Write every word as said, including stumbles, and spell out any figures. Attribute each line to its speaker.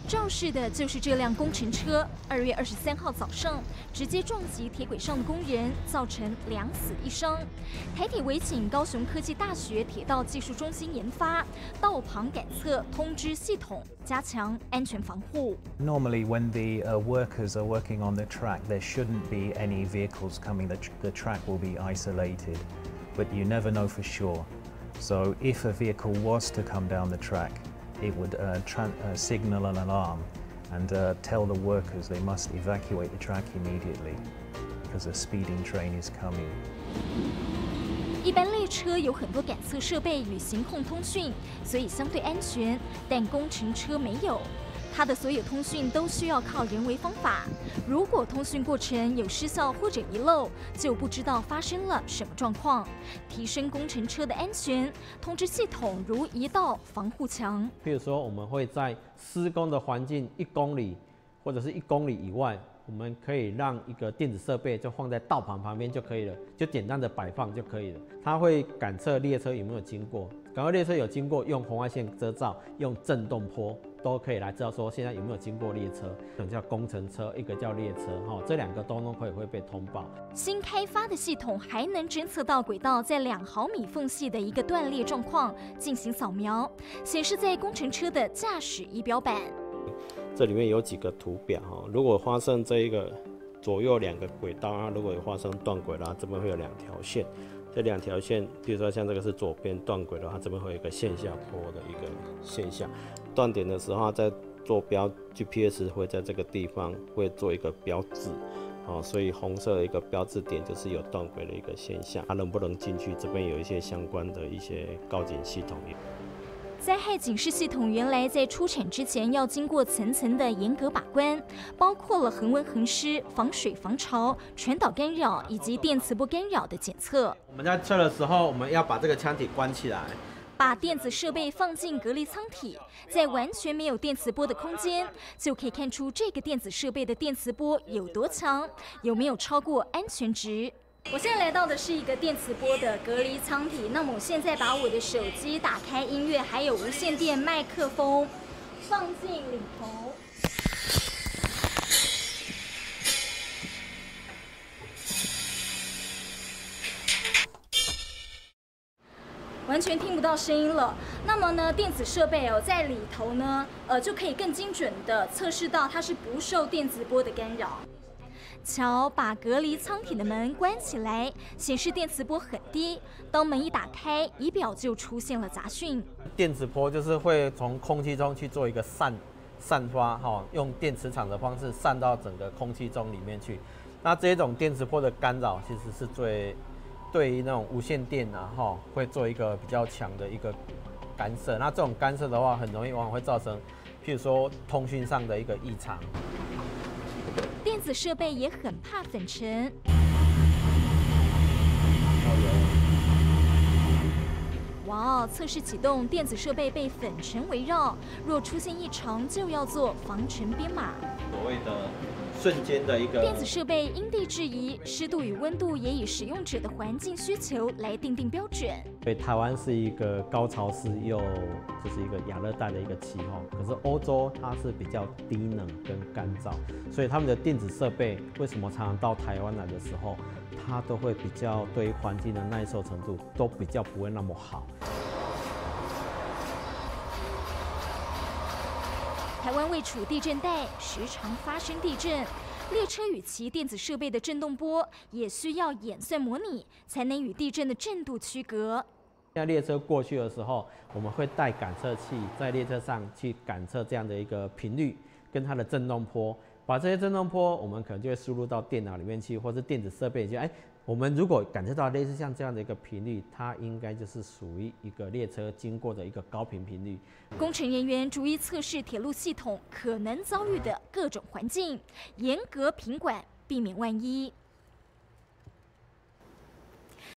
Speaker 1: 肇事的就是这辆工程车。二月二十三号早上，直接撞击铁轨上的工人，造成两死一伤。台铁委请高雄科技大学铁道技术中心研发道旁感测通知系统，加强安全防护。
Speaker 2: Normally, when the uh, workers are working on the track, there shouldn't be any vehicles coming. The, the track will be isolated, but you never know for sure. So, if a vehicle was to come down the track, it would uh, tra- uh, signal an alarm and uh, tell the workers they must evacuate the track immediately because a speeding train is coming.
Speaker 1: 一般列车有很多感测设备与行控通讯，所以相对安全，但工程车没有。它的所有通讯都需要靠人为方法。如果通讯过程有失效或者遗漏，就不知道发生了什么状况。提升工程车的安全，通知系统如一道防护墙。
Speaker 3: 譬如说，我们会在施工的环境一公里或者是一公里以外，我们可以让一个电子设备就放在道旁旁边就可以了，就简单的摆放就可以了。它会感测列车有没有经过，感测列车有经过，用红外线遮罩，用震动波都可以来知道说现在有没有经过列车。一个叫工程车，一个叫列车，哈，这两个都能可以会被通报。
Speaker 1: 新开发的系统还能侦测到轨道在两毫米缝隙的一个断裂状况，进行扫描，显示在工程车的驾驶仪表板。
Speaker 3: 这里面有几个图表哈，如果发生这一个左右两个轨道，它如果有发生断轨的话，这边会有两条线。这两条线，比如说像这个是左边断轨的话，这边会有一个线下坡的一个现象。断点的时候，在坐标 G P S 会在这个地方会做一个标志，哦，所以红色的一个标志点就是有断轨的一个现象。它能不能进去？这边有一些相关的一些告警系统。
Speaker 1: 灾害警示系统原来在出产之前要经过层层的严格把关，包括了恒温恒湿、防水防潮、传导干扰以及电磁波干扰的检测。
Speaker 3: 我们在测的时候，我们要把这个腔体关起来，
Speaker 1: 把电子设备放进隔离舱体，在完全没有电磁波的空间，就可以看出这个电子设备的电磁波有多强，有没有超过安全值。我现在来到的是一个电磁波的隔离舱体，那么我现在把我的手机打开音乐，还有无线电麦克风放进里头。完全听不到声音了。那么呢，电子设备哦，在里头呢，呃，就可以更精准的测试到它是不受电磁波的干扰。瞧，把隔离舱体的门关起来，显示电磁波很低。当门一打开，仪表就出现了杂讯。
Speaker 3: 电磁波就是会从空气中去做一个散散发，哈，用电磁场的方式散到整个空气中里面去。那这种电磁波的干扰，其实是最对于那种无线电啊，哈，会做一个比较强的一个干涉。那这种干涉的话，很容易往往会造成，譬如说通讯上的一个异常。
Speaker 1: 电子设备也很怕粉尘。哇哦！测试启动，电子设备被粉尘围绕，若出现异常，就要做防尘编码。
Speaker 3: 所谓的瞬间的一个
Speaker 1: 电子设备因地制宜，湿度与温度也以使用者的环境需求来定定标准。
Speaker 3: 所以台湾是一个高潮湿又就是一个亚热带的一个气候，可是欧洲它是比较低冷跟干燥，所以他们的电子设备为什么常常到台湾来的时候，它都会比较对于环境的耐受程度都比较不会那么好。
Speaker 1: 台湾位处地震带，时常发生地震，列车与其电子设备的震动波也需要演算模拟，才能与地震的震度区隔。
Speaker 3: 现在列车过去的时候，我们会带感测器在列车上去感测这样的一个频率跟它的震动波，把这些震动波，我们可能就会输入到电脑里面去，或是电子设备里去。哎，我们如果感测到类似像这样的一个频率，它应该就是属于一个列车经过的一个高频频率。
Speaker 1: 工程人员逐一测试铁路系统可能遭遇的各种环境，严格品管，避免万一。